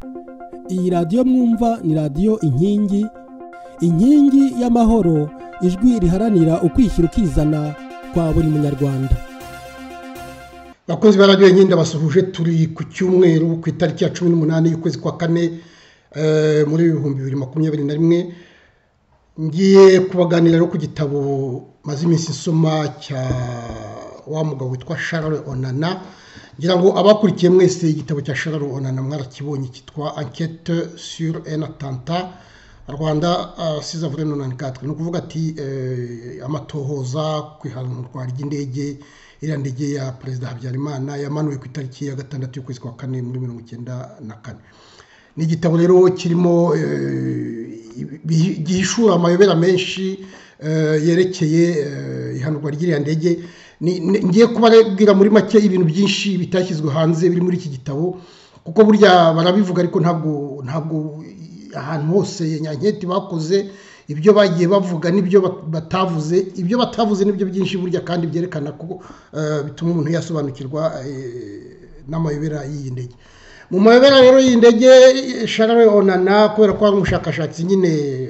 Iyi radiyo mwumva ni radiyo inkingi y'amahoro, ijwi riharanira ukwishyira ukizana kwa buri munyarwanda. Bakozi ba radiyo inkingi basuhuje, turi ku cyumweru ku itariki ya 18 y'ukwezi kwa kane muri 2021. Ngiye kubaganira ku gitabo maze iminsi nsoma cya wa mugabo witwa Charles Onana. Ngira ngo abakurikiye mwese igitabo cya Charles Onana mwarakibonye, kitwa Enquête sur un attentat Rwanda 6 avril 1994. No kuvuga ati amatohoza ku ihanurwa ry'indege, iriya ndege ya Perezida Habyarimana yamanuwe ku itariki ya 6 y'ukwezi kwa kane muri 1994. Ni igitabo rero kirimo gihishura amayobera menshi yerekeye ihanurwa ry'iriya ndege. Ngiye kubabwira muri make ibintu byinshi bitashyizwe hanze biri muri iki gitabo, kuko burya barabivuga ariko ntabwo ahantu hose nyanketi bakoze ibyo bagiye bavuga n'ibyo batavuze. Ibyo batavuze nibyo byinshi burya, kandi byerekana ko bituma umuntu yasobanukirwa n'amayobera y'iyi ndege. Mu mayobera rero y'iyi ndege, Charles Onana kubera ko ari umushakashatsi nyine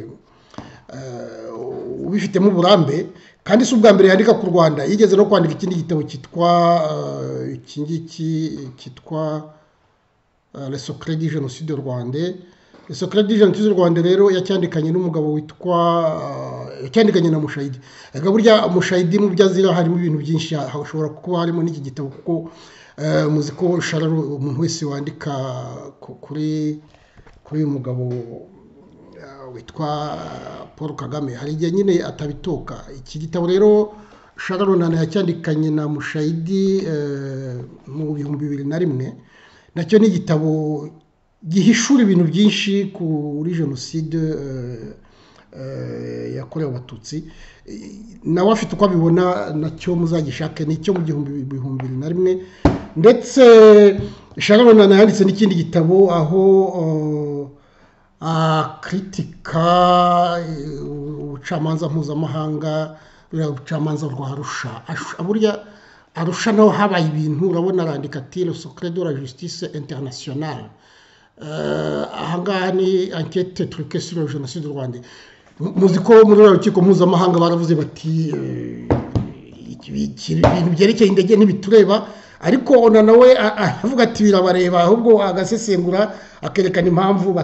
ubifitemo uburambe, kandi si ubwa mbere yandika ku Rwanda. Yigeze no kwandika ikindi gitabo kitwa Le secret du génocide rwandais. Le secret du génocide rwandais rero yacyandikanye n'umugabo yacyandikanye na Mushayidi. Ega burya Mushayidi mu byazira harimo ibintu byinshi, hashobora kuba harimo n'iki gitabo, kuko muzi ko Charles, umuntu wese wandika kuri uyu mugabo witwa Paul Kagame hari igihe nyine atabitoka. Iki gitabo rero Charles Onana yacyandikanye na Mushayidi mu 2001. Nacyo ni igitabo gihishura ibintu byinshi kuri jenoside yakorewe Abatutsi. Nawe afite uko abibona, nacyo muzagishake, nicyo mu 2001. Ndetse Charles Onana yanditse n'ikindi gitabo aho kritika ubucamanza mpuzamahanga, ubucamanza rwa Arusha. Burya Arusha naho habaye ibintu, urabona arandika ati le secret de la justice internationale. Ahangaha ni enquête truquée sur le génocide rwandais. Muzi ko muri urukiko mpuzamahanga baravuze bati ibintu byerekeye indege ntibitureba, ariko Onana we avuga ati birabareba, ahubwo agasesengura akerekana impamvu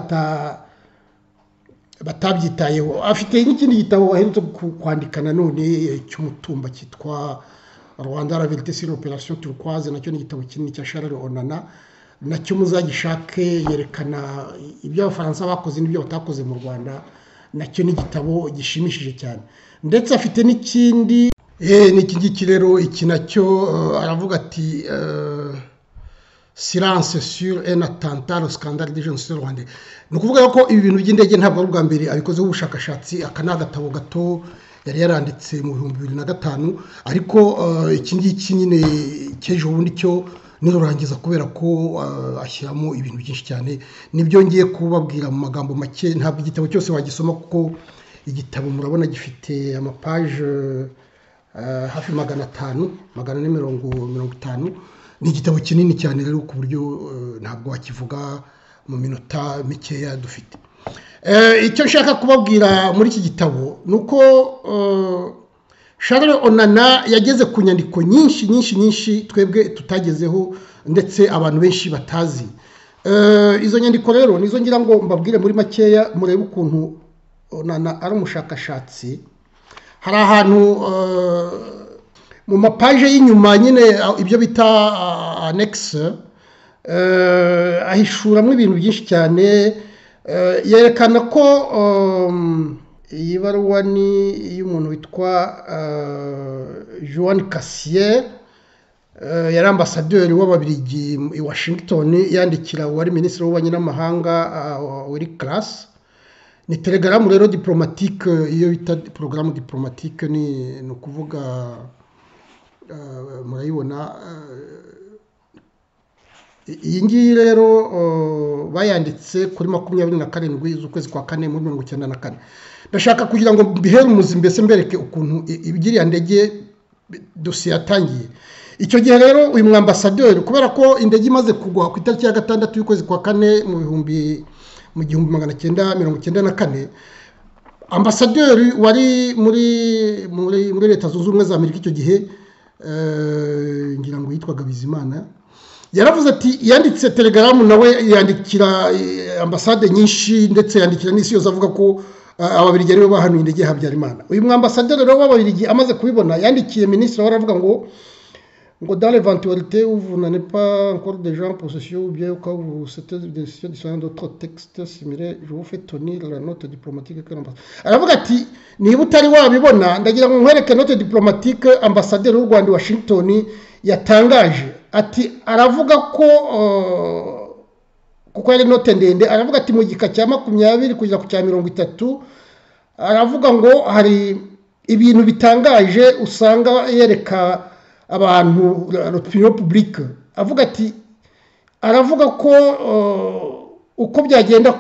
batabyitayeho. Afite n'ikindi gitabo aherutse kwandika nanone cy'umutumba kitwa Rwanda la vérité sur l'opération turquoise. Nacyo ni igitabo kinini cya Charles Onana, nacyo muzagishake. Yerekana ibyo Abafaransa bakoze n'ibyo batakoze mu Rwanda. Nacyo ni igitabo gishimishije cyane. Ndetse afite n'ikindi n'iki ngiki rero, iki nacyo aravuga ati silence sur un attentat, le scandale du génocide rwandais. Ni ukuvuga ko ibi bintu by'indege ntabwo ari ubwa mbere abikozeho ubushakashatsi. Aka ni agatabo gato yari yaranditse mu 2005, ariko iki ngiki nyine cy'ejo bundi cyo nirurangiza kubera ko ashyiramo ibintu byinshi cyane. Nibyo ngiye kubabwira mu magambo make. Ntabwo igitabo cyose wagisoma, kuko igitabo murabona gifite amapaje hafi 450. Ni igitabo kinini cyane rero ku buryo ntabwo wakivuga mu minota mikeya dufite. Icyo nshaka kubabwira muri iki gitabo nuko Charles Onana yageze ku nyandiko nyinshi twebwe tutagezeho, ndetse abantu benshi batazi. Izo nyandiko rero nizo ngira ngo mbabwire muri makeya, murebe ukuntu Onana ari umushakashatsi. Hari ahantu mu mapaje y'inyuma nyine, ibyo bita annexe, ahishuramo ibintu byinshi cyane. Yerekana ko iyi baruwa ni iy'umuntu witwa Joan Cassier, yari ambasaderi w'Ababiligi i Washington, yandikira uwari minisitiri w'ububanyi n'amahanga Willy Claes. Ni telegaramu rero diplomatique, iyo bita porogaramu diplomatique. ni ukuvuga murayibona. Iyi ngiyi rero bayanditse kuri 27 z'ukwezi kwa kane muri 1994. Ndashaka kugira ngo mbihere umuzi, mbese mbereke ukuntu ibigiriya ndege dosiye yatangiye. icyo gihe rero uyu mwambasaderi kubera ko indege imaze kugwa ku itariki ya 6 y'ukwezi kwa kane mu 1994, ambasaderi wari muri leta zunze ubumwe za Amerika icyo gihe ngira ngo yitwaga Bizimana, yaravuze ati yanditse telegaramu nawe yandikira ambasade nyinshi ndetse yandikira n'isi yose avuga ko ababirigi aribo bahanuye indege ya Habyarimana. Uyu mwambasaderi rero w'ababirigi amaze kubibona yandikiye minisitiri waravuga ngo dans l'éventualité où vous n'avez pas encore des gens en possession ou bien quand vous c'était des décisions différentes d'autres textes similaires, je vous fais tenir la note diplomatique que l'ambassade. Aravuga ati niba utari wabibona ndagira ngo nkwereke note diplomatique ambassadeur w'u Rwanda Washington yatangaje. Ati aravuga ko kuko ari note ndende, aravuga ati mu gika cya 20 kugera ku cya 30 aravuga ngo hari ibintu bitangaje usanga yereka abantu l'opinion publique. Avuga ati aravuga ko uko byagenda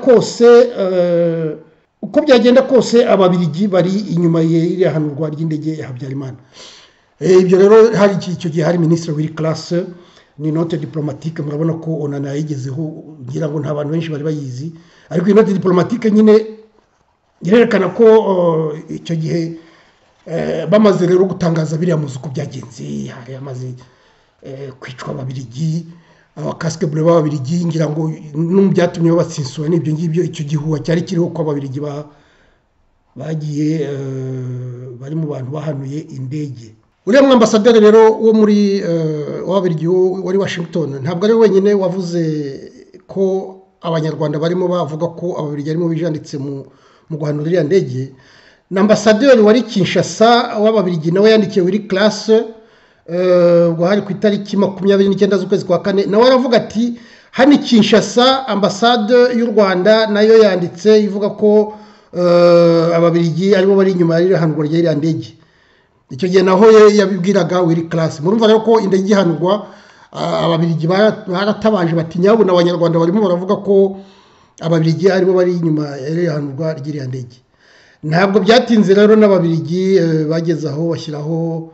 kose ababirigi bari inyuma y'iriya hanurwa ry'indege ya Habyarimana. Ibyo rero hari icyo gihe hari ministre w'iri classe ni note diplomatique, murabona ko onana yigezeho ngira ngo nta bantu benshi bari bayizi, ariko iyi note diplomatique nyine irerekana ko icyo gihe bamaze rero gutangaza biriya muzuko byagenze, hari amaze kwicwa ababirigi, abakasike bleu b'ababirigi, ngira ngo n'ubyatumye batsinsura n'ibyo ngibyo, icyo gihuha cyari kiriho ko ababirigi bagiye bari mu bantu bahanuye indege. Uriya mwambasaderi rero wo muri w'ababirigi wari Washington ntabwo ari wenyine wavuze ko abanyarwanda barimo bavuga ko ababirigi arimo bijanditse mu guhanura iriya ndege. N'ambasaderi wari Kinshasa w'ababirigi nawe yandikiye wiri classe ngo hari ku itariki 29 z'ukwezi kwa kane, nawe aravuga ati hani Kinshasa ambasade y'u Rwanda nayo yanditse ivuga ko ababirigi aribo bari inyuma y'iriya hanurwa ry'iriya ndege. Icyo gihe naho yabibwiraga wiri classe. Murumva rero ko indege ihanurwa ababirigi baratabaje bati nyabuna abanyarwanda barimo baravuga ko ababirigi aribo bari inyuma y'iriya hanurwa ry'iriya ndege. Ntabwo byatinze rero n'ababirigi bageze aho bashyiraho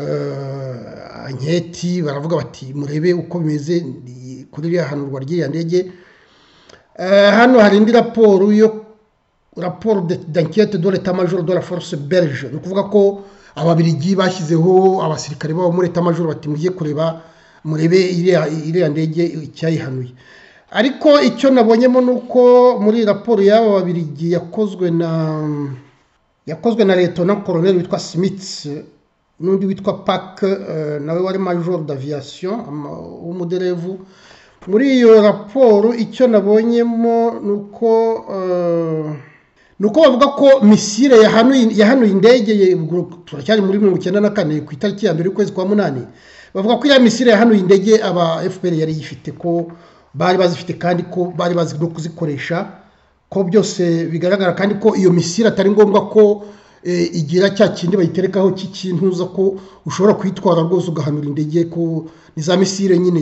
anketi, baravuga bati murebe uko bimeze kuri iriya hanurwa ry'iriya ndege. Hano hari indi raporo d'enquête de l'état-major de la force belge, ni ukuvuga ko ababirigi bashyizeho abasirikare babo muri état-major bati mugiye kureba murebe iriya ndege icyayihanuye. Ariko icyo nabonyemo nuko muri raporo y'aba babirigi yakozwe na Lieutenant Colonel witwa Smith n'undi witwa Pack nawe wari major d'aviation w'umuderevu. Muri iyo raporo icyo nabonyemo nuko bavuga ko misile yahanuye indege turacyari muri 1994 ku itariki ya 1 y'ukwezi kwa 8. Bavuga ko iriya misile yahanuye indege aba FPR yari yifite, ko bari bazifite kandi ko bari bazi no kuzikoresha, ko byose bigaragara kandi ko iyo misile atari ngombwa ko igira cya kindi bayiterekaho cy'ikintu za ko ushobora kwitwara rwose ugahanura indege, ko ni za misile nyine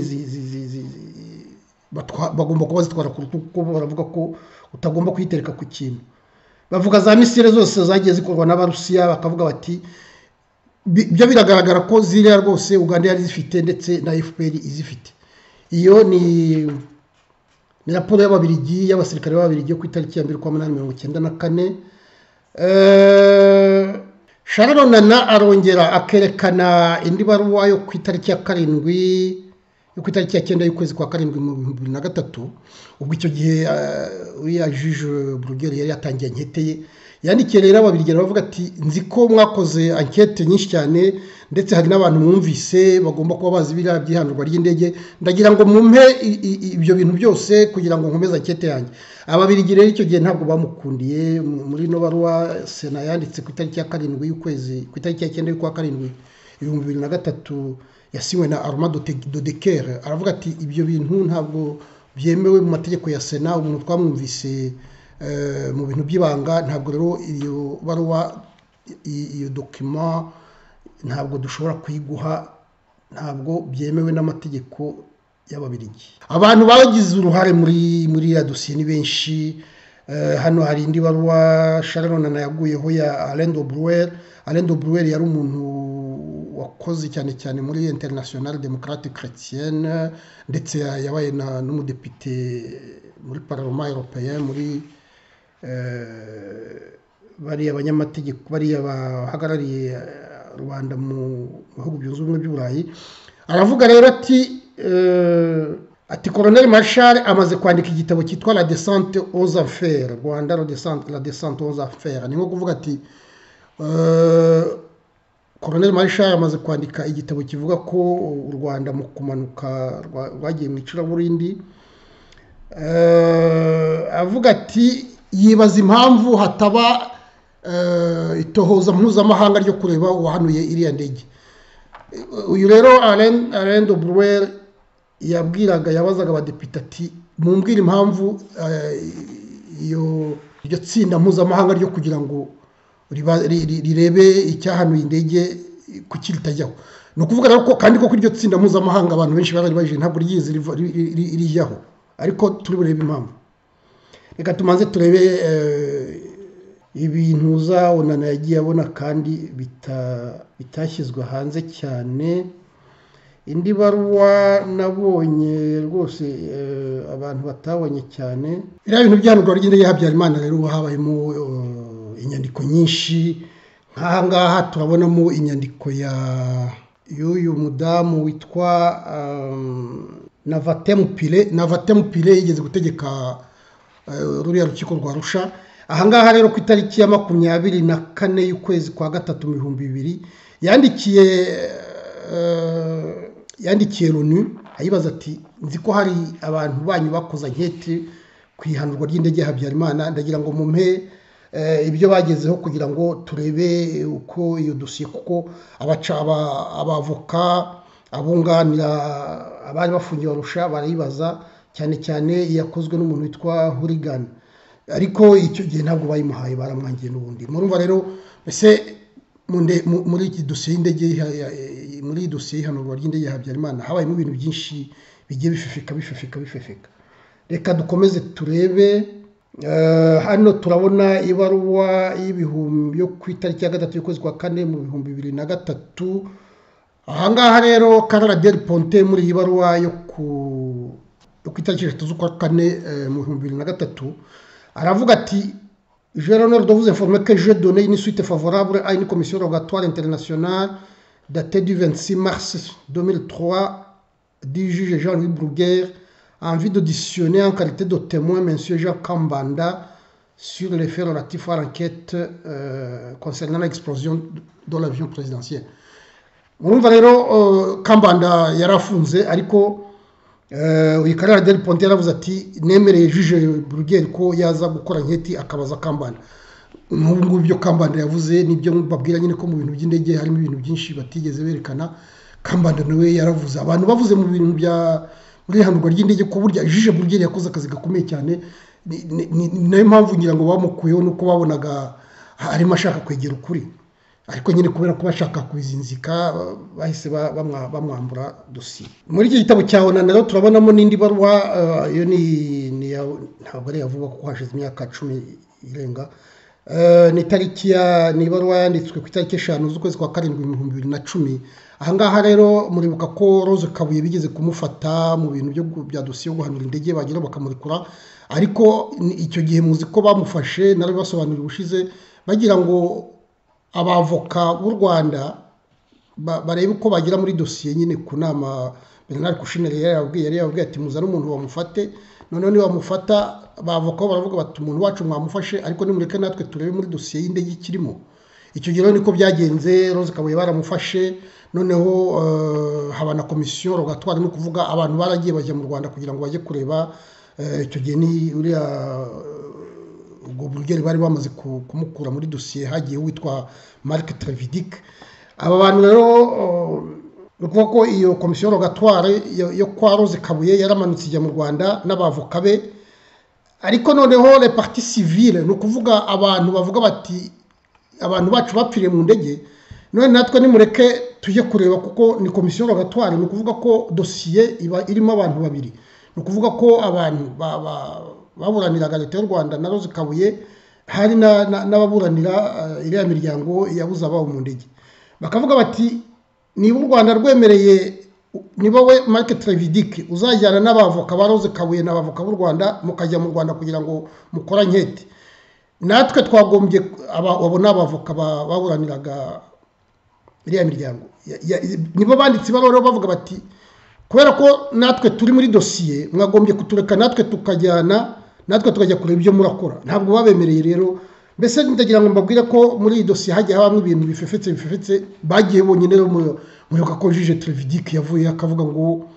bagomba kuba zitwara kuko baravuga ko utagomba kwitereka ku kintu. Bavuga za misile zose zagiye zikorwa n'Abarusiya, bakavuga bati byo biragaragara ko ziriya rwose Uganda yari zifite ndetse na FPR izifite. Iyo ni raporo y'ababirigi y'abasirikare b'ababirigi ku itariki ya 1/8/1994. Charles Nana arongera akerekana indi baruwa yo ku itariki ya 7 yo ku itariki ya 9 y'ukwezi kwa 7 mu 2003. Ubwo icyo gihe uya juge Bruguière yari yatangiye ankete ye, yandikiye rero ababirigi bavuga ati nzi ko mwakoze ankete nyinshi cyane ndetse hari n'abantu mwumvise bagomba kuba bazi biriya byihanurwa ry'indege, ndagira ngo mumpe ibyo bintu byose kugira ngo nkomeze ankete yanjye. Ababirigi rero icyo gihe ntabwo bamukundiye. Muri no baruwa Sena yanditse ku itariki ya 7 y'ukwezi ku itariki ya 9 y'ukwa 7 2003 yasinywe na Armand de Decker, aravuga ati ibyo bintu ntabwo byemewe mu mategeko ya Sena, umuntu twamwumvise mu bintu by'ibanga, ntabwo rero iyo baruwa iyo document ntabwo dushobora kuyiguha, ntabwo byemewe n'amategeko y'ababirigi. Abantu bagize uruhare muri ya dosiye ni benshi. Hano hari indi baruwa Charles Nana yaguyeho ya Alain de Brouwer. Alain de Brouwer yari umuntu wakoze cyane cyane muri International Démocrate Chrétienne ndetse yabaye n'umudepite muri Parlement Européen muri bari abanyamategeko bari abahagarariye Rwanda mu bihugu byunze ubumwe by'Uburayi. Aravuga rero ati Colonel Marshal amaze kwandika igitabo cyitwa La Descente aux Enfers, Rwanda La Descente aux Enfers. Ni nko kuvuga ati Colonel Marshal amaze kwandika igitabo kivuga ko u Rwanda mu kumanuka rwagiye mu icuraburindi. Avuga ati yibaza impamvu hataba itohoza mpuzamahanga ryo kureba uwahanuye iriya ndege. Uyu rero Alain de Brouwer yabazaga abadepite ati mumbwire impamvu iryo tsinda mpuzamahanga ryo kugira ngo rirebe icyahanuye indege kuki ritajyaho. Ni ukuvuga rero ko kandi koko iryo tsinda mpuzamahanga abantu benshi bari baje ntabwo ryize rijyaho, ariko turi burebe impamvu. Reka tumanze turebe ibintu uzabona yagiye abona kandi bitashyizwe hanze cyane. Indi baruwa nabonye rwose abantu batabonye cyane, iriya bintu byanurwa ry'indege ya Habyarimana rero habayemo inyandiko nyinshi. Nk'aha ngaha turabonamo inyandiko y'uyu mudamu witwa Navatem Pile yigeze gutegeka ruriya rukiko rwa Arusha. Aha ngaha rero ku itariki ya 24 y'ukwezi kwa gatatu 2000 yandikiye Loni ayibaza ati nzi ko hari abantu banyu bakoza nketi ku ihanurwa ry'indege ya Habyarimana, ndagira ngo mumpe ibyo bagezeho kugira ngo turebe uko iyo dosiye, kuko abavoka abunganira abari bafungiye Arusha barayibaza cyane cyane yakozwe n'umuntu witwa Hurigan, ariko icyo gihe ntabwo bayimuhaye, baramwangiye n'ubundi. Murumva rero ese muri iki dosiye y'indege, muri dosiye y'ihanurwa ry'indege ya Habyarimana habayemo ibintu byinshi bigiye bifefeka. Reka dukomeze turebe. Hano turabona ibaruwa y'ibihumbi yo ku itariki ya 3 y'ukwezi kwa 4 mu 2003. Aha ngaha rero Carla Del Ponte muri iyi baruwa yo ku itariki 3 z'ukwa 4 mu 2003 aravuga ati Je l'honneur de vous informer que j'ai donné une suite favorable à une commission rogatoire internationale datée du 26 mars 2003 du juge Jean-Louis Bruguière en vue d'auditionner en qualité de témoin M. Jean Kambanda sur les faits relatifs à l'enquête concernant l'explosion de l'avion présidentiel. Murumva rero Kambanda yarafunze, ariko uyu Carla Del Ponte yaravuze ati nemereye juge Bruguière ko yaza gukora nketi akabaza Kambanda. N'ubu byo Kambanda yavuze nibyo babwira nyine ko mu bintu by'indege harimo ibintu byinshi batigeze berekana. Kambanda nawe yaravuze, abantu bavuze mu bintu bya muri hanurwa ry'indege ko burya juge Bruguière yakoze akazi gakomeye cyane. Nayo mpamvu ngira ngo bamukuyeho nuko babonaga arimo ashaka kwegera ukuri, ariko nyine kubera ko bashaka kubizinzika bahise bamwambura dosiye. Muri iki gitabo cya Onana rero turabonamo n'indi baruwa, iyo ntabwo ari yavuga ko hashize imyaka 10 irenga. Ni ibaruwa yanditswe ku itariki 5 z'ukwezi kwa 7 2010. Aha ngaha rero muribuka ko Rose Kabuye bigeze kumufata mu bintu bya dosiye yo guhanura indege bagira bakamurekura, ariko icyo gihe muzi ko bamufashe narabibasobanurira ubushize bagira ngo abavoka b'u Rwanda barebe uko bagira muri dosiye nyine ku nama. Bernard Kouchner yari yabwiye ati muzana umuntu bamufate, none ni bamufata abavoka baravuga bati umuntu wacu mwamufashe, ariko nimureke natwe turebe muri dosiye y'indege ikirimo. Icyo gihe niko byagenze. Rose Kabuye baramufashe, noneho haba na komisiyo rogatoire, no kuvuga abantu baragiye bajya mu Rwanda kugira ngo bajye kureba. Icyo gihe ni uriya ubwo Bruguière bari bamaze kumukura muri dosiye, hagiye witwa Marc Trevidic. Aba bantu rero nukuvuga ko iyo komisiyo rogatoire yo kwa Rose Kabuye yaramanutse ijya mu Rwanda n'abavoka be, ariko noneho les parties civiles, no kuvuga abantu bavuga bati abantu bacu bapfiriye mu ndege, none natwe nimureke tujye kureba, kuko ni komisiyo rogatoire. No kuvuga ko dosiye iba irimo abantu babiri, no kuvuga ko abantu baburaniraga leta y'u Rwanda na Rose Kabuye hari n'ababuranira iriya miryango yabuze ababo mu ndege. Bakavuga bati niba u Rwanda rwemereye niba we Marc Trevidic uzajyana n'abavoka baroze Kabuye n'abavoka b'u Rwanda mukajya mu Rwanda kugira ngo mukora nkete natwe twagombye abo n'abavoka baburaniraga iriya miryango nibo banditse baroro bavuga bati kubera ko natwe turi muri dosiye mwagombye kutureka natwe tukajya kureba ibyo murakora ntabwo babemereye rero mbese ndagira ngo mbabwire ko muri iyi dosiye hagiye habamo ibintu bifefetse bagiye bonyine rero muyoka ko Juge Trevidic yavuye akavuga ngo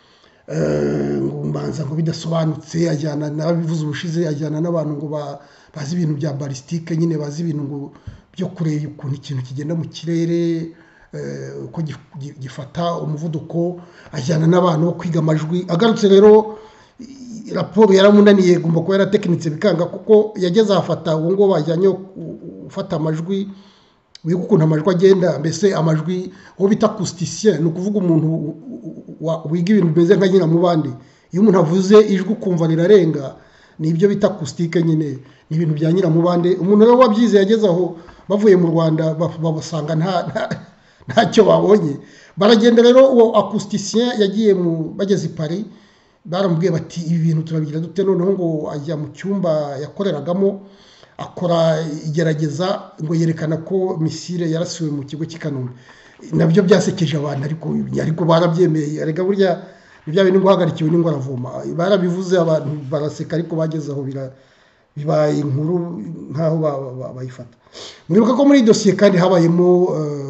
mbanza ngo bidasobanutse ajyana n'abivuze ubushize ajyana n'abantu ngo bazi ibintu bya balistike nyine bazi ibintu ngo byo kureba ukuntu ikintu kigenda mu kirere uko gifata umuvuduko ajyana n'abantu bo kwiga amajwi agarutse rero raporo yaramunaniye gomba kuba yaratekinitse bikanga kuko yageze afata uwo ngo bajyanye ufata amajwi wiga ukuntu amajwi agenda mbese amajwi uwo bita acousticien ni ukuvuga umuntu wiga ibintu bimeze nka nyiramubande iyo umuntu avuze ijwi ukumva rirarenga ni ibyo bita acoustique nyine ni ibintu bya nyiramubande umuntu rero wabyize yageze aho bavuye mu Rwanda babasanga ntacyo babonye baragenda rero uwo acousticien yagiye bageze i Paris baramubwiye bati ibi bintu turabigira dute noneho ngo ajya mu cyumba yakoreragamo akora igerageza ngo yerekana ko misile yarasiwe mu kigo cy'Ikanombe nabyo byasekeje abantu ariko barabyemeye arega burya nibya bintu guhagarikiwe n'ingo aravoma barabivuze abantu baraseka ariko bageze aho bibaye inkuru nkaho bayifata mwibuka ko muri dosiye kandi habayemo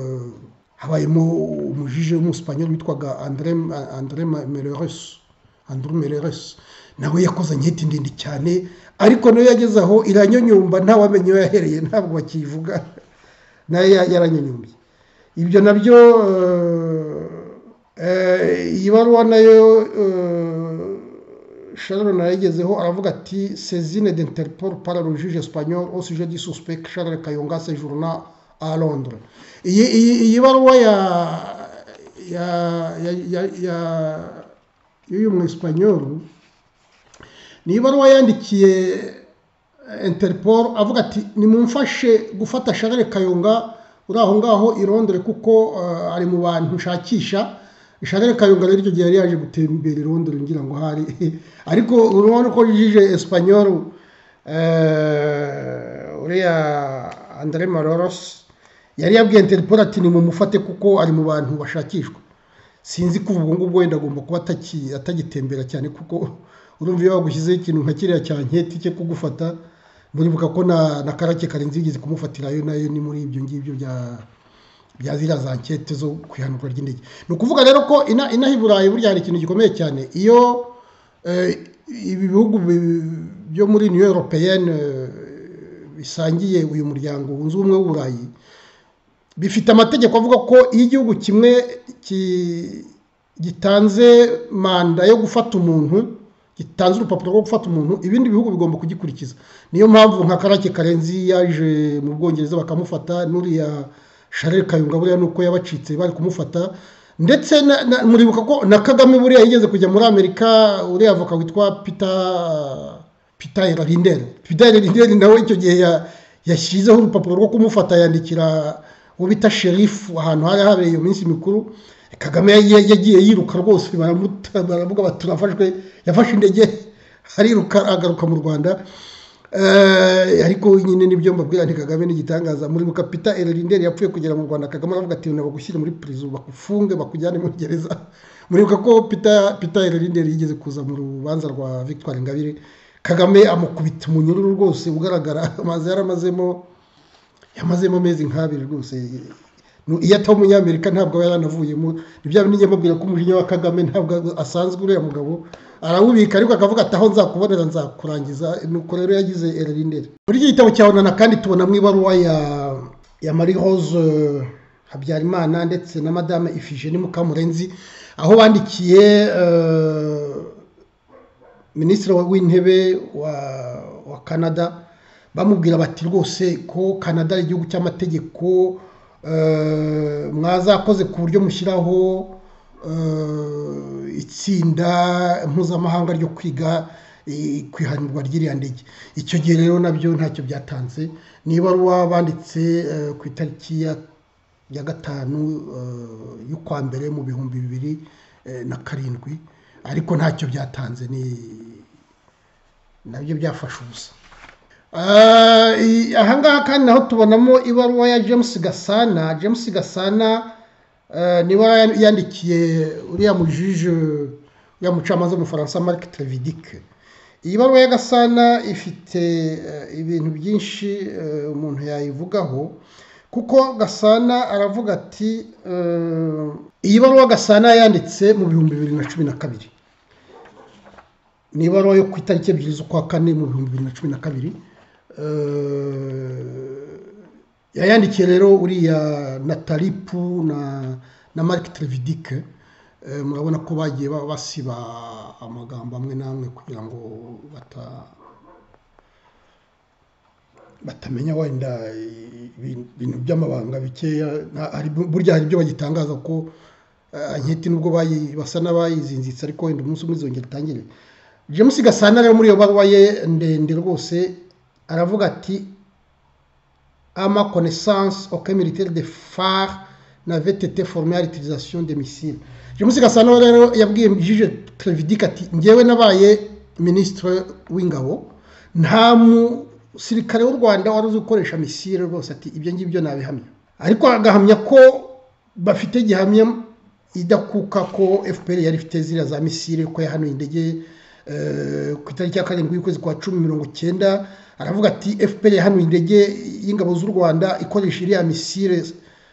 umujije w'umuspanyol witwaga André Mereres nawe yakoze nketi ndende cyane ariko nayo yageze aho iranyonyumba ntawamenye yo yahereye ntabwo bakivuga nayo yaranyonyumbye ibyo nabyo iyi baruwa nayo Charles nayigezeho aravuga ati saisine d'Interpol par le juge espagnol au sujet du suspect Charles Kayonga séjournant à Londres iyi baruwa y'uyu mu Espanyol ni ibaruwa yandikiye Interpol avuga ati nimumfashe gufata Charles Kayonga uri aho ngaho i Londres kuko ari mu bantu nshakisha Charles Kayonga rero icyo gihe yari yaje gutembera i Londres ngira ngo hari ariko urabona ko Juge Espanyol uriya André Mereres yari yabwiye Interpol ati nimumufate kuko ari mu bantu bashakishwa sinzi ko ubwo ngubwo wenda agomba kuba atagitembera cyane kuko urumva iyo bagushyizeho ikintu nka kiriya cya nketi cyo kugufata muribuka ko na Karake Karenzi yigeze kumufatira nayo ni muri ibyo ngibyo bya ziriya za nkete zo kwihanurwa ry'indege ni ukuvuga rero ko inaha i Burayi burya hari ikintu gikomeye cyane iyo ibi bihugu byo muri Union Européenne bisangiye uyu muryango wunze ubumwe w'Uburayi bifite amategeko avuga ko iyo igihugu kimwe gitanze manda yo gufata umuntu gitanze urupapuro rwo gufata umuntu ibindi bihugu bigomba kugikurikiza niyo mpamvu nka Karake Karenzi yaje mu Bwongereza bakamufata n'uriya Charles Kayonga buriya nuko yabacitse bari kumufata ndetse muribuka ko na Kagame buriya yigeze kujya muri Amerika uriya avoka witwa Peter Lindner nawe icyo gihe yashyizeho urupapuro rwo kumufata yandikira uwo bita sherifu ahantu hari habereye iyo minsi mikuru Kagame yagiye yiruka rwose baravuga bati turafashwe yafashe indege ariruka agaruka mu Rwanda ariko nyine nibyo mbabwira nti Kagame n'igitangaza muri Peter Lindner yapfuye kugera mu Rwanda Kagame aravuga ati nabagushyire muri prison bakufunge bakujyane muri gereza muribuka ko Peter Lindner yigeze kuza mu rubanza rwa Victoire Ingabire Kagame amukubita umunyururu rwose ugaragara amazi yaramazemo amezi nk'abiri rwose iyo atari umunyamerika ntabwo yaranavuyemo nibyo bintu mbabwira ko umujinya wa Kagame ntabwo asanzwe uriya mugabo arawubika ariko akavuga ati aho nzakubonera nzakurangiza nuko rero yagize Lindner muri iki gitabo cyabona kandi tubona mu ibaruwa ya Marie Rose Habyarimana ndetse na Madame Iphigenie Mukamurenzi aho bandikiye Minisitiri w'Intebe wa Canada bamubwira bati rwose ko Canada ari igihugu cy'amategeko mwazakoze ku buryo mushyiraho itsinda mpuzamahanga ryo kwiga kwihanurwa ry'iriya ndege icyo gihe rero nabyo ntacyo byatanze niba banditse ku itariki ya ya gatanu y'ukwa mbere mu bihumbi 2007 ariko ntacyo byatanze, nabyo byafashe ubusa. Ahangaha kandi naho tubonamo ibaruwa ya James Gasana. James Gasana niba yandikiye uriya mujije ya mucamanza mu Faransa Marc Trevidic. Iyi baruwa ya Gasana ifite ibintu byinshi umuntu yayivugaho, kuko Gasana aravuga ati iyi baruwa Gasana yanditse mu bihumbi 2012, ni ibaruwa yo ku itariki 2 z'ukwa kane mu bihumbi 2012. Yayandikiye rero uriya Nathalie Pou na Marc Trevidic. Murabona ko bagiye basiba amagambo amwe namwe kugira ngo batamenya wenda ibintu by'amabanga bikeya. Burya hari ibyo bagitangaza ko anketi nubwo basa n'abayizinzitse, ariko wenda umunsi umwe izongera itangire. James Gasana rero muri iyo baruwa ye ndende rwose aravuga ati à ma connaissance aucun militaire de phare n'avait été formé à l'utilisation des missiles. James Gasana rero yabwiye juge Trevidic ati ngewe nabaye ministre w'ingabo, nta musirikare w'u Rwanda wari uzi gukoresha misile rwose, ati ibyo ngibyo nabihamya. Ariko agahamya ko bafite gihamya idakuka ko FPR yari ifite ziriya za misile, ko yahanuye indege ku itariki ya 7 y'ukwezi kwa 10/19. Aravuga ati FPR yahanuye indege y'ingabo z'u Rwanda ikoresha iriya misile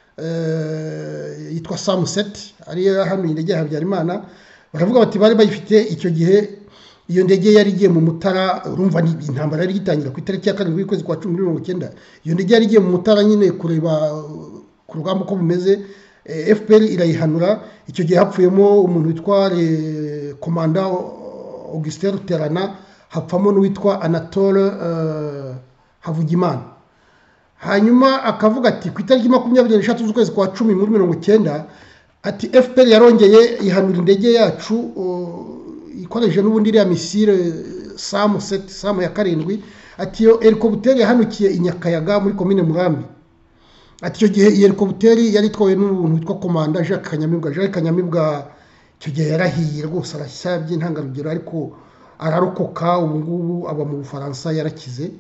yitwa SAM-7, ari yahanuye indege ya Habyarimana. Baravuga bati bari bayifite icyo gihe, iyo ndege yari igiye mu Mutara. Urumva ni intambara yari gitangira ku itariki ya 7 y'ukwezi kwa 10/19. Iyo ndege yari igiye mu Mutara nyine kureba ku rugamba uko bumeze. FPR irayihanura. Icyo gihe hapfuyemo umuntu witwa komanda Augustin Ruterana, hapfamo n'uwitwa Anatole Havugimana. Hanyuma akavuga ati ku itariki 23 z'ukwezi kwa 10 muri 1990 ati FPR yarongeye ihanura indege yacu ikoresheje n'ubundi iriya misile SAM-7, SAM ya 7. Ati yo helicopter yahanukiye inyakayaga muri commune Murambi. Ati icyo gihe iyo helicopter yari itwawe n'umuntu witwa komanda Jacques Kanyamibwa. Jacques Kanyamibwa icyo gihe yarahiye rwose, arashyabye intangarugero, ariko ararokoka. Ubu ngubu aba mu Bufaransa, yarakize.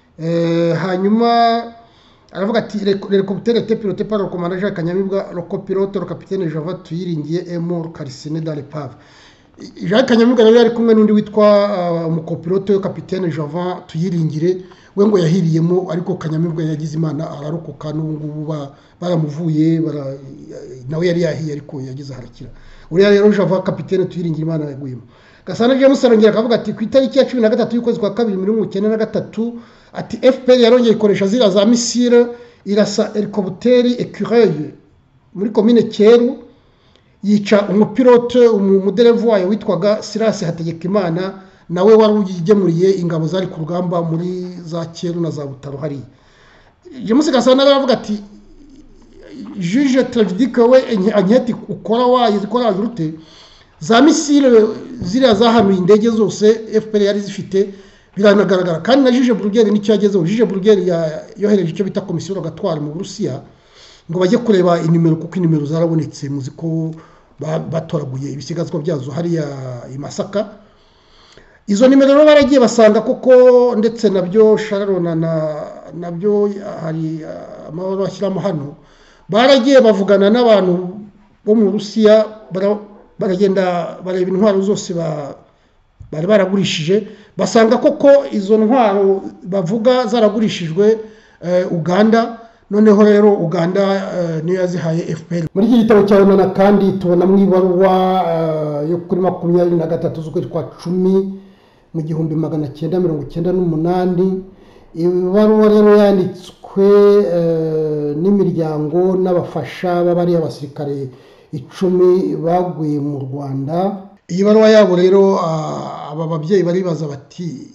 Hanyuma aravuga ati l'hélicoptère était piloté par le commandant Jacques Kanyamibwa, le copilote le capitaine Java Tuyiringiye est mort calciné dans l'épave. Jacques Kanyamibwa rero yari kumwe n'undi witwa umucopilote we capitaine Java Tuyiringire, we ngo yahiriyemo, ariko Kanyamibwa yagize Imana ararokoka. N'ubu ngubu baramuvuye, nawe yari yahiye ariko yagize harakira. Uriya rero Java capitaine Tuyiringire Imana yaguyemo. Gasana James arongera akavuga ati ku itariki ya 13 y'ukwezi kwa 2 muri 1993 ati FPR yarongeye ikoresha zira za misile irasa helicopter Écureuil muri commune Cyeru, yica umupilote umuderevu wayo witwaga Silas Hategekimana, nawe wari uyigemuriye ingabo zari ku rugamba muri za Cyeru na za Butaro hari. James Gasana aravuga ati juge Trevidic we anketi ukora wayizikora rute za misile ziriya zahanuye indege zose FPR yari zifite biranagaragara. Kandi na juge Bruguière nicyo yagezeho. Juge Bruguière yohereje icyo bita komisiyo gatwara mu Burusiya ngo bajye kureba inimero, kuko inimero zarabonetse, muzi ko batoraguye ibisigazwa byazo hariya i Masaka. Izo nimero rero baragiye basanga koko, ndetse nabyo Sharon nabyo hari amahoro ashyiramo hano, baragiye bavugana n'abantu bo mu Burusiya, baragenda bareba intwaro zose bari baragurishije, basanga koko izo ntwaro bavuga zaragurishijwe Uganda. Noneho rero Uganda niyo yazihaye FPR. Muri iki gitabo cya none kandi tubona mu ibaruwa yo kuri 23 z'ukwezi kwa 10 mu 1998. Ibaruwa rero yanditswe n'imiryango n'abafasha b'abari abasirikare 10 baguye mu Rwanda. Iyi baruwa yabo rero aba babyeyi baribaza bati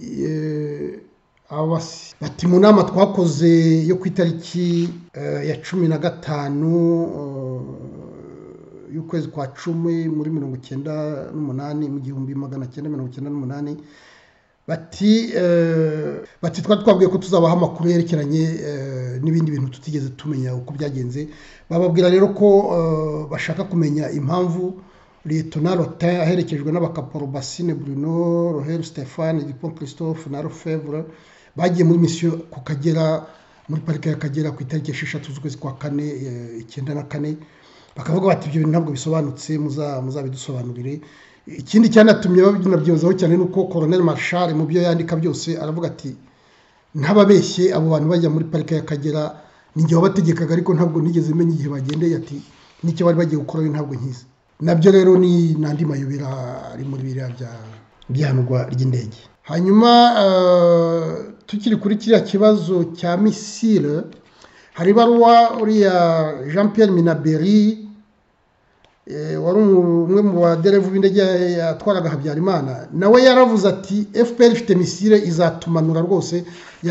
bati mu nama twakoze yo ku itariki ya 15 y'ukwezi kwa 10 muri 1998 mu 1998 bati twari twabwiye ko tuzabaha amakuru yerekeranye n'ibindi bintu tutigeze tumenya uko byagenze. Bababwira rero ko bashaka kumenya impamvu Lieutenant Lotin aherekejwe n'abakaporo Basine Bruno, Rohel Stéphane, Dupont Christophe na Lefebvre bagiye muri mission ku Kagera, muri parike y'Akagera ku itariki 6 z'ukwezi kwa 4 94. Bakavuga bati ibyo bintu ntabwo bisobanutse, muzabidusobanurire. Ikindi cyanatumye babyibazaho cyane nuko Colonel Marshal mu byo yandika byose aravuga ati ntababeshye abo bantu bajya muri parike y'Akagera ninjye wabategekaga, ariko ntabwo nigeze menya igihe bagendeye, ati nicyo bari bagiye gukora ntabwo nkiza. Nabyo rero ni nandi mayobera ari muri biriya byanurwa ry'indege. Hanyuma tukiri kuri kiriya kibazo cya missile, hari baruwa uriya Jean Pierre Minaberi wari umwe mu baderevu b'indege yatwaraga Habyarimana, nawe yaravuze ati FPR ifite missile izatumanura rwose.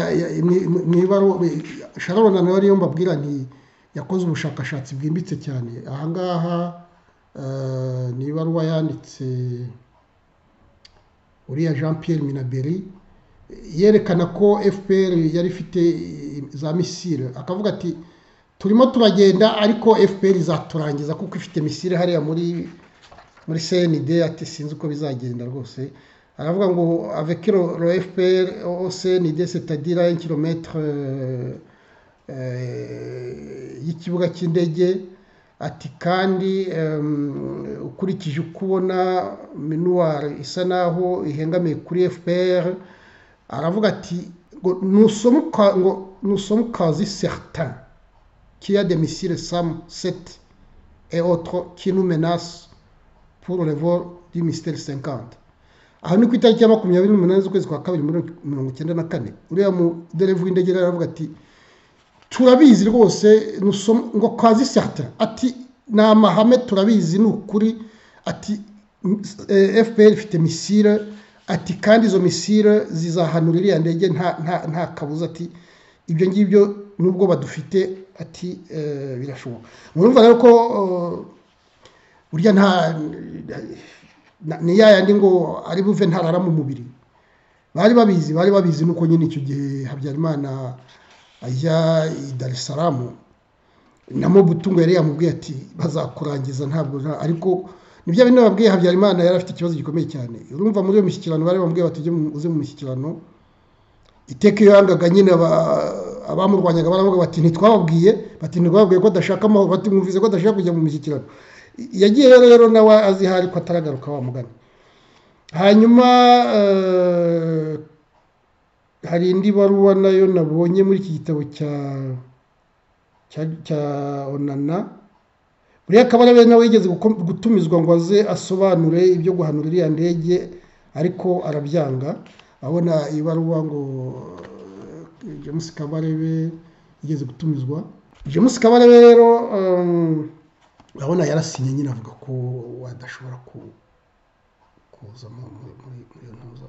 Sharon nawe ariyo mbabwira nti yakoze ubushakashatsi bwimbitse cyane. Ahangaha ni ibaruwa yanditse uriya Jean Pierre Minaberi yerekana ko FPR yari ifite za missile, akavuga ati turimo turagenda ariko FPR izaturangiza kuko ifite missile hariya muri CND, ati sinzi uko bizagenda rwose. Aravuga ngo avec le FPR au CND c'est-à-dire 1 kilomètre y'ikibuga cy'indege, ati kandi ukurikije ukubona minuar isa naho ihengamiye kuri FPR, aravuga ati ngo nous sommes quasi certains qu'il y a des missiles SAM 7 et autres qui nous menacent pour le vol du Mistral 50. Aha ni ku itariki ya 28 z'ukwezi kwa 2/1994. Uriya mu derevu w'indege aravuga ati turabizi rwose ngo quasi certain, ati na mahame turabizi n'ukuri, ati FPR ifite missile, ati kandi izo missile zizahanura iriya ndege nta kabuza, ati ibyo ngibyo nubwo badufite, ati birashoboka. Murumva rero ko burya ni yandi ngo ari buve ntarara mu mubiri. Bari babizi nuko nyine icyo gihe Habyarimana ajya i Dar es Salaam na Mobutu ngo yari yamubwiye ati bazakurangiza ntabwo, ariko nibyo bintu babwiye Habyarimana yari afite ikibazo gikomeye cyane. Urumva muri iyo mishyikirano bari bamubwiye bati uze mu mishyikirano, iteka yangaga nyine abamurwanyaga baravuga bati ntitwababwiye, bati ntitwababwiye ko adashaka amahoro, bati mwumvise ko adashaka kujya mu mishyikirano. Yagiye rero nawe azihari ko ataragaruka wa mugani. Hanyuma hari indi baruwa nayo nabonye muri iki gitabo cya Onana. Buriya Kabarebe nawe yigeze gutumizwa ngo aze asobanure ibyo guhanura iriya ndege, ariko arabyanga. Abona ibaruwa ngo James Kabarebe yigeze gutumizwa. James Kabarebe rero abona yarasinye nyine avuga ko wadashobora kuza muri iyo ntuza.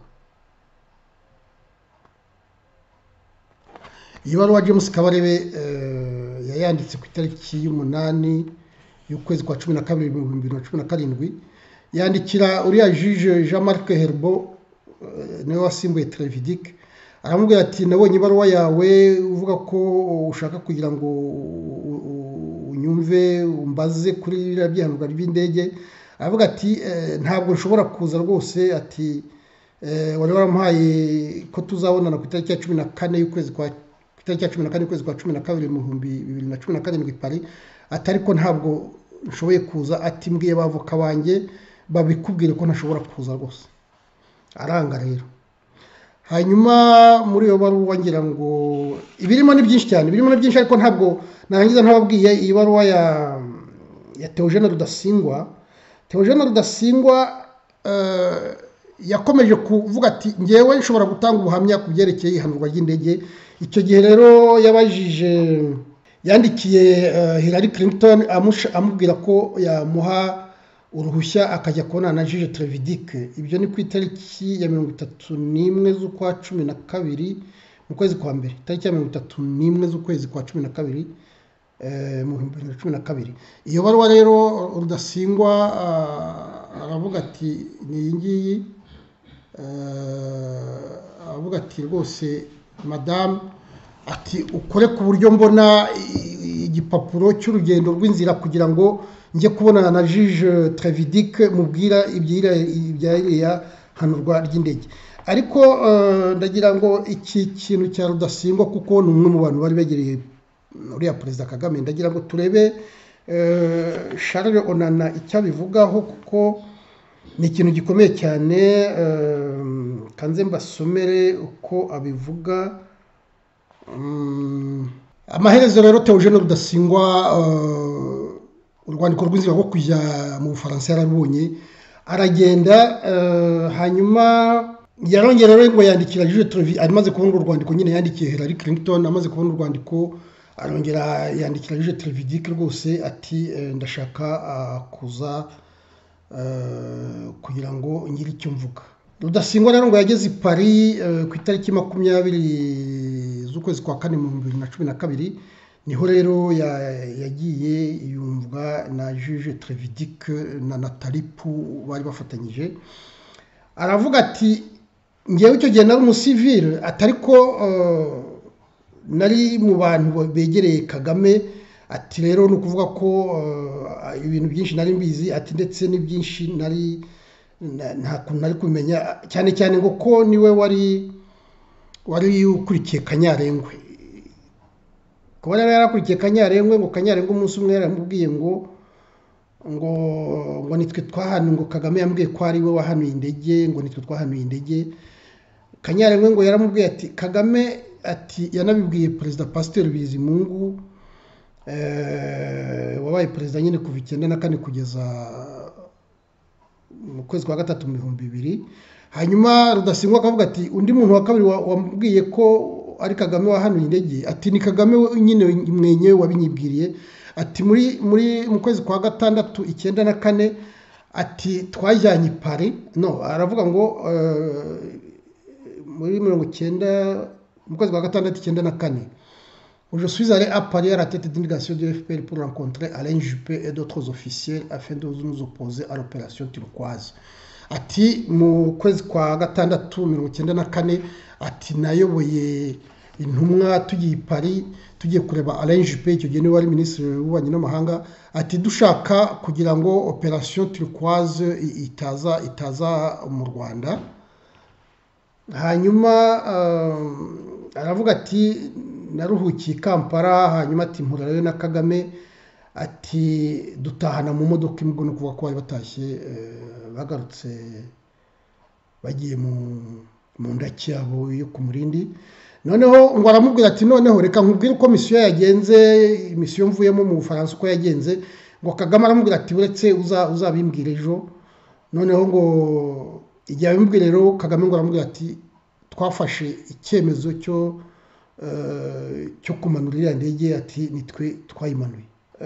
Iyo baruwa James Kabarebe yayanditse ku itariki y'umunani y'ukwezi kwa 12 2017, yandikira uriya juge Jean-Marc Herbo niwe wasimbuye Trevidic. Aramubwira ati nabonye ibaruwa yawe uvuga ko ushaka kugira ngo unyumve umbaze kuri byahanurwa by'indege. Aravuga ati ntabwo nshobora kuza rwose, ati wari waramuhaye ko tuzabonana ku itariki ya 14 y'ukwezi kwa 12 2017 Paris, atari ko ntabwo nshoboye kuza, ati mbwiye bavoka banjye babikubwire ko ntashobora kuza rwose. Aranga rero. Hanyuma muri iyo baruwa ngira ngo ibirimo ni byinshi cyane, ariko ntabwo narangiza ntababwiye iyi baruwa ya Theogene Rudasingwa. Theogene Rudasingwa yakomeje kuvuga ati ngewe nshobora gutanga ubuhamya ku byerekeye ihanurwa ry'indege. Icyo gihe rero yandikiye Hillary Clinton amubwira ko yamuha uruhushya akajya kubona na Juge Trevidic. Ibyo ni ku itariki ya 31 z'ukwa 12 mu kwezi kwa mbere, itariki ya 31 z'ukwezi kwa 12 mu 2012. Iyo baruwa rero Rudasingwa aravuga ati ni iyi ngiyi, aravuga ati rwose madame ati ukore ku buryo mbona igipapuro cy'urugendo rw'inzira kugira ngo njye kubonana na juge Trevidic mubwira ibyariya hanurwa ry'indege. Ariko ndagira ngo iki kintu cya Rudasingwa kuko ni umwe mu bantu bari begereye uriya Perezida Kagame, ndagira ngo turebe Charles Onana icyo abivugaho kuko ni ikintu gikomeye cyane. Kanze mbasomere uko abivuga. Amaherezo rero Theogene Rudasingwa urwandiko rw'inzira rwo kujya mu Bufaransa yarabonye aragenda, hanyuma yarongera rero ngo yandikira Juge Trevidic. Amaze kubona urwandiko nyine yandikiye Hillary Clinton, amaze kubona urwandiko arongera yandikira Juge Trevidic rwose ati ndashaka kuza kugira ngo ngire icyo mvuga. Rudasingwa rero ngo yageze i Paris ku itariki 20 z'ukwezi kwa kane mu 2012, niho rero yagiye yumvwa na Juge Trevidic na Nathalie Pou bari bafatanyije. Aravuga ati ngewe icyo gihe nari umusivile, atariko nari mu bantu begereye Kagame. Ati rero ni ukuvuga ko ibintu byinshi nari mbizi, ati ndetse n'ibyinshi nari nta kuntu nari kumenya, cyane cyane ngo ko niwe wari ukurikiye Kanyarengwe. Kuba rero yarakurikiye Kanyarengwe, ngo Kanyarengwe umunsi umwe yaramubwiye ngo nitwe twahanuye, ngo Kagame yambwiye ko ari we wahanuye indege, ngo nitwe twahanuye indege. Kanyarengwe ngo yaramubwiye ati Kagame, ati yanabibwiye Perezida Pasteur Bizimungu wabaye perezida nyine kuva 1994 kugeza mu kwezi kwa gatatu mu 2000. Hanyuma Rudasingwa akavuga ati undi muntu wa kabiri wambwiye ko ari Kagame wahanuye indege, ati ni Kagame nyine mwenyewe wabinyibwiriye. Ati mu kwezi kwa gatandatu 1994, ati twajyanye Paris. No, aravuga ngo muri 19 mu kwezi kwa gatandatu 1994, je suis allé à Paris à la tête d'une délégation de FPR pour rencontrer Alain Juppé et d'autres officiels afin de nous opposer à l'opération Turquoise. Ati mu kwezi kwa gatandatu 1994, ati nayoboye intumwa tugiye Paris tugiye kureba Alain Juppé, icyo gihe wari ministre w'ububanyi n'amahanga. Ati dushaka kugira ngo opération Turquoise itaza mu Rwanda. Hanyuma aravuga ati naruhukiye Kampala, hanyuma ati mpura rero na Kagame, ati dutahana mu modoka imwe, no kuvuga ko bari batashye bagarutse bagiye mu ndaki yabo yo ku Murindi. Noneho ngo aramubwira ati noneho reka nkubwire uko misiyo yagenze, misiyo mvuyemo mu Bufaransa uko yagenze. Ngo Kagame aramubwira ati uretse uzabimbwira ejo. Noneho ngo igihe abimbwira rero Kagame ngo aramubwira ati twafashe icyemezo cyo kumanura iriya ndege, ati nitwe twayimanuye.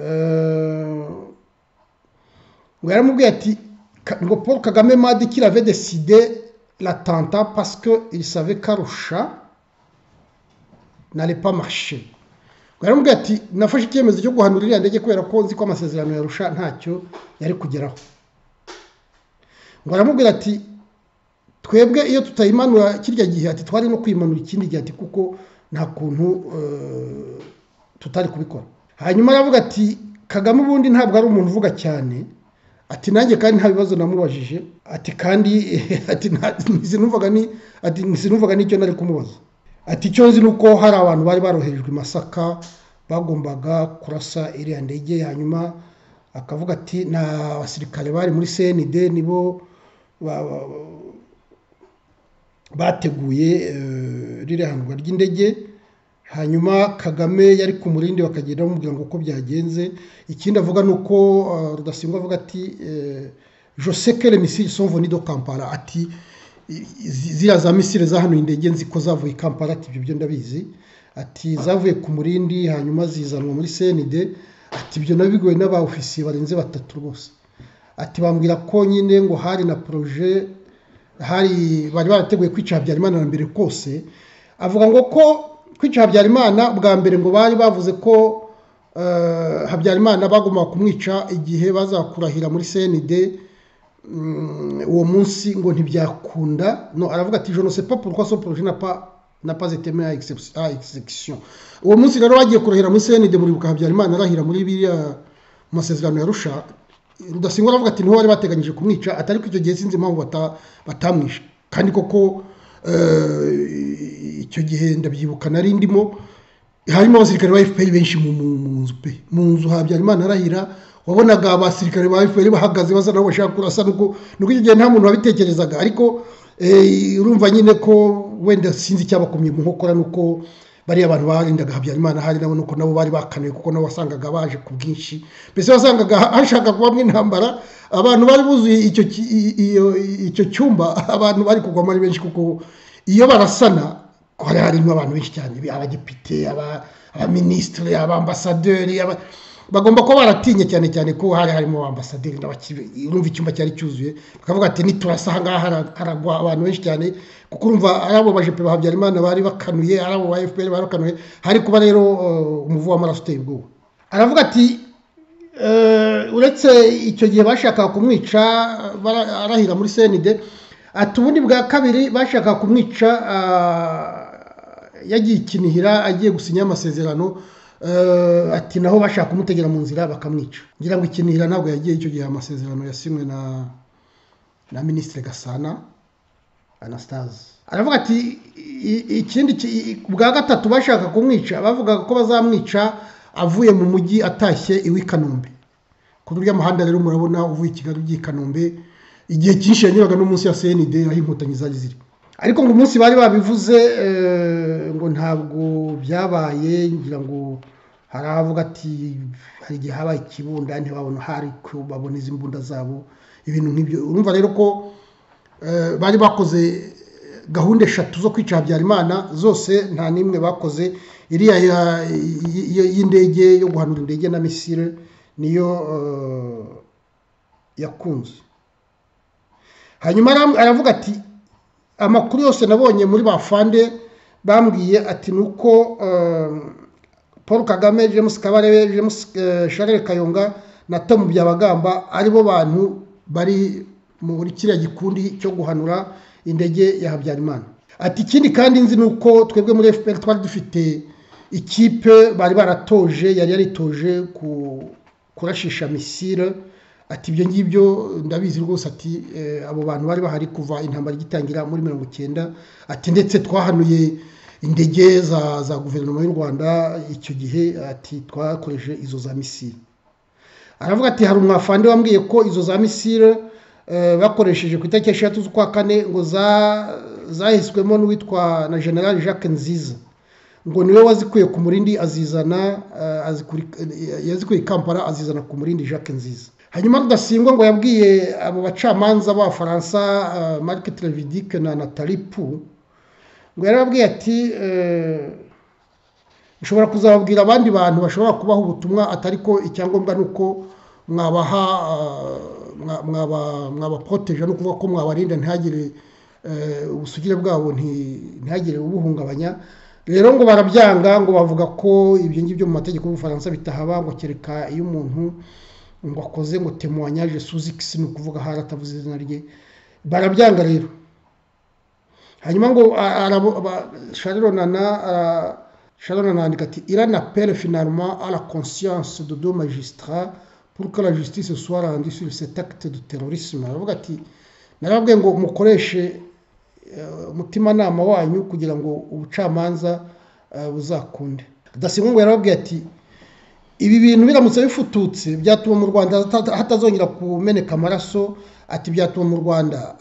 Ngo yaramubwiye ati ngo Paul Kagame m'a dit qu'il avait décidé l'attentat parce qu'il savait qu'Arusha n'allait pas marcher. Ngo yaramubwiye ati nafashe icyemezo cyo guhanura iriya ndege kubera ko nzi ko amasezerano ya Arusha ntacyo yari kugeraho. Ngo aramubwira ati twebwe iyo tutayimanura kirya gihe, ati twari no kwimanura ikindi gihe, ati kuko nta kuntu tutari kubikora. Hanyuma aravuga ati Kagame ubundi ntabwo ari umuntu uvuga cyane, ati nanjye kandi nta bibazo namubajije, ati kandi ati sinumvaga n'icyo nari kumubaza. Ati icyo nzi nuko hari abantu bari baroherejwe i Masaka bagombaga kurasa iriya ndege. Hanyuma akavuga ati na abasirikare bari muri CND nibo bateguye rire hanurwa ry'indege. Hanyuma Kagame yari ku Murindi bakagenda bamubwira ngo uko byagenze. Ikindi avuga nuko Rudasingwa avuga ati je sais que les missiles sont venus de Kampala, ati ziriya za misile zahanuye indege nzi ko zavuye Kampala, ati ibyo byo ndabizi. Ati zavuye ku Murindi hanyuma zizanwa muri CND, ati ibyo nabigoye n'aba ofisiye barenze 3 rwose. Ati bambwira ko nyine ngo hari na projet bari barateguye kwica Habyarimana na mbere kose. Avuga ngo ko kwica Habyarimana bwa mbere ngo bari bavuze ko Habyarimana bagomba kumwica igihe bazakurahira muri CND. Uwo munsi ngo ntibyakunda. No, aravuga ati je ne sais pas pourquoi ce projet n'a pas n'a pas été mis à exécution. Uwo munsi rero bagiye kurahira muri CND muri Habyarimana arahira muri biriya masezerano ya Arusha, Rudasingwa aravuga ati niho bari bateganyije kumwica, atari ko icyo gihe sinzi impamvu batamwishe, kandi koko icyo gihe ndabyibuka nari ndimo, harimo abasirikare ba FPR benshi mu nzu Habyarimana arahira, wabonaga abasirikare ba FPR bahagaze basa nabo bashaka kurasa, nuko icyo gihe nta muntu wabitekerezaga, ariko urumva nyine ko wenda sinzi cyabakomye mu nkokora, nuko bari abantu barindaga Habyarimana hari nabo, nuko nabo bari bakanuye, kuko nabo wasangaga baje ku bwinshi, mbese wasangaga hashaka kubamwe intambara, abantu bari buzuye icyo cyumba, abantu bari kugwamo ari benshi, kuko iyo barasana ko harimo abantu benshi cyane, abadepite, abaministre, abambasaderi, bagomba kuba baratinye cyane cyane ko harimo abambasaderi n'abakibe, urumva icyumba cyari cyuzuye, bakavuga ati niturasa aha ngaha haragwa abantu benshi cyane, kuko urumva ari abo bajepe ba Habyarimana bari bakanuye, ari abo ba FPR bari bakanuye, hari kuba rero umuvu w'amaraso uteye ubwoba. Aravuga ati uretse icyo gihe bashakaga kumwica arahira muri CND, ati ubundi bwa kabiri bashakaga kumwica yagiye Kinihira agiye gusinya amasezerano, ati naho bashaka kumutegera mu nzira bakamwica. Ngira ngo Kinihira ntabwo yagiye icyo gihe, amasezerano yasimwe na Ministre Gasana Anastase. Aravuga ati ikindi bwa gatatu bashaka kumwica, bavugaga ko bazamwica avuye mu mujyi atashye iwi Kanombe. Ku buryo amahanda rero murabona uvuye i Kigali ugiye Kanombe, igihe cyinshi yanyuraga no munsi ya CND aho inkotanyi zari ziri. Ariko ngo umunsi bari babivuze ngo ntabwo byabaye, ngira ngo haravuga ati hari igihe habaye ikibunda ntibabona hari ko babona izi mbunda zabo, ibintu nk'ibyo. Urumva rero ko bari bakoze gahunda 3 zo kwica Habyarimana, zose nta nimwe bakoze. Iriya y'indege yo guhanura indege na misile niyo yakunze. Hanyuma aravuga ati amakuru yose nabonye muri bafande bambwiye ati nuko Paul Kagame, James Kabarebe, James Charles Kayonga na Tom Byabagamba aribo bantu bari muri kiriya gikundi cyo guhanura indege ya Habyarimana. Ati ikindi kandi nzi nuko twebwe muri FPR twari dufite ikipe bari baratoje, yari yaritoje kurashisha misile. Ati ibyo ngibyo ndabizi rwose, ati abo bantu bari bahari kuva intambara igitangira muri 1990. Ati ndetse twahanuye indege za guverinoma y'u Rwanda icyo gihe, ati twakoresheje izo za misile. Aravuga ati hari umwafande wambwiye ko izo za misile bakoresheje ku itariki 3 z'ukwa kane ngo zahiswemo n'uwitwa na General Jacques Nziza, ngo niwe wazikuye ku Murindi azizana, yazikuye Kampala azizana ku Murindi Jacques Nziza. Hanyuma Rudasingwa ngo yabwiye abo bacamanza ba Faransa Marc Trevidic na Nathalie Pou, ngo yarababwiye ati ushobora kuzababwira abandi bantu bashobora kubaho ubutumwa, atariko icyangombwa nuko mwabaha mwaba protege, no kuvuga ko mwabarinda ntihagire ubusugire bwabo ntihagire ubuhungabanya. Rero ngo barabyanga, ngo bavuga ko ibyo ngibyo mu mategeko y'Ubufaransa bitahaba, ngo kereka iyo umuntu ngo akoze ngo témoignage sous X, no kuvuga haratavuze izina rye, barabyanga rero. Hanyuma ngo Sharon andika ati il en appelle finalement à la conscience de deux magistrats pour que la justice soit rendue sur cet acte de terrorisme. Aravuga ati narababwiye ngo mukoreshe umutimanama wanyu kugira ngo ubucamanza buzakunde. Rudasingwa ngo yarababwiye ati ibi bintu biramutse bifututse byatuma mu Rwanda hatazongera kumeneka amaraso. Ati byatuma mu Rwanda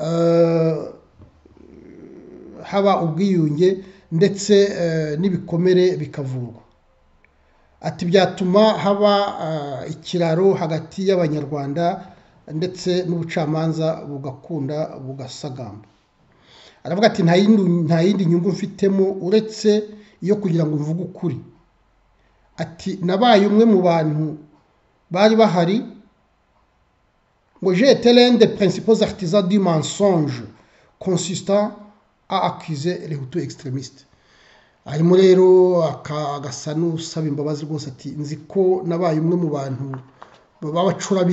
haba ubwiyunge ndetse n'ibikomere bikavurwa. Ati byatuma haba ikiraro hagati y'Abanyarwanda ndetse n'ubucamanza bugakunda bugasagamba. Aravuga ati nta yindi nyungu mfitemo uretse iyo kugira ngo mvuge ukuri. Ati nabaye umwe mu bantu bari bahari, ngo j'ai été l'un des principaux artisans du mensonge consistant à accuser les Hutus extrémistes. Arimo rero agasa n'usaba imbabazi rwose, ati nzi ko nabaye umwe mu bantu babacura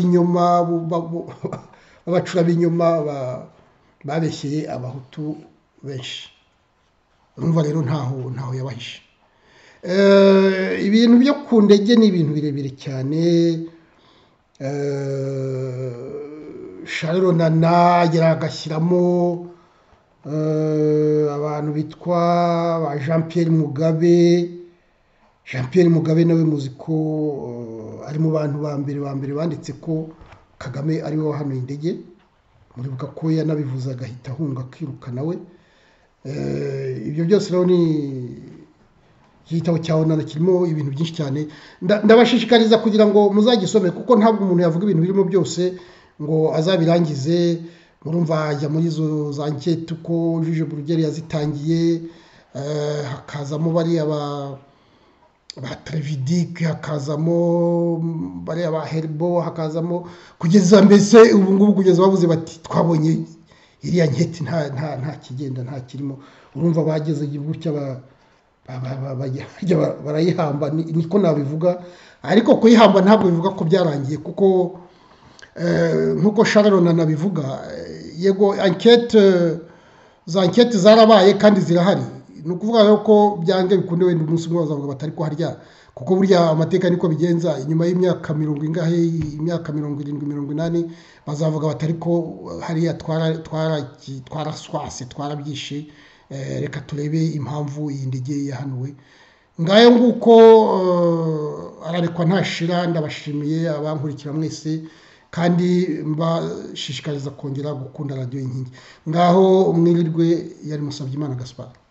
b'inyuma babeshyeye abahutu benshi. urumva rero ntaho yabahishe. Ibintu byo ku ndege ni ibintu birebire cyane. Charles Nana agashyiramo abantu bitwa ba Jean Pierre Mugabe nawe muzi ko ari mu bantu ba mbere banditse ko Kagame ari we wahanuye indege, muribuka ko yanabivuze agahita ahunga akiruka nawe. Ibyo byose rero ni igitabo cya Onana kirimo ibintu byinshi cyane, ndabashishikariza kugira ngo muzagisome kuko ntabwo umuntu yavuga ibintu birimo byose ngo azabirangize. Murumva ajya muri izo za enquête uko Juge Burugeri yazitangiye, hakazamo bariya ba Trevidic, hakazamo bariya ba Herbo, hakazamo kugeza mbese ubu ngubu kugeza bavuze bati twabonye iriya enquête nta kigenda nta kirimo. Urumva bageze gutya barayihamba, niko nabivuga, ariko kuyihamba ntabwo bivuga ko byarangiye kuko nkuko Charles Nana bivuga, yego za enquête zarabaye kandi zirahari. Ni ukuvuga ko byange bikunde wenda umunsi umwe bazavuga batari ko harya, kuko burya amateka niko bigenza. Inyuma y'imyaka 70 imyaka 70 80 bazavuga batari ko hariya twaraswase twarabyishe, reka turebe impamvu iyi ndege yahanuwe. Ngayo nguko ararekwa ntashira. Ndabashimiye abankurikira mwese kandi mbashishikariza kongera gukunda Radio Inkingi. Ngaho mwirirwe. Yari Musabyimana Gaspard.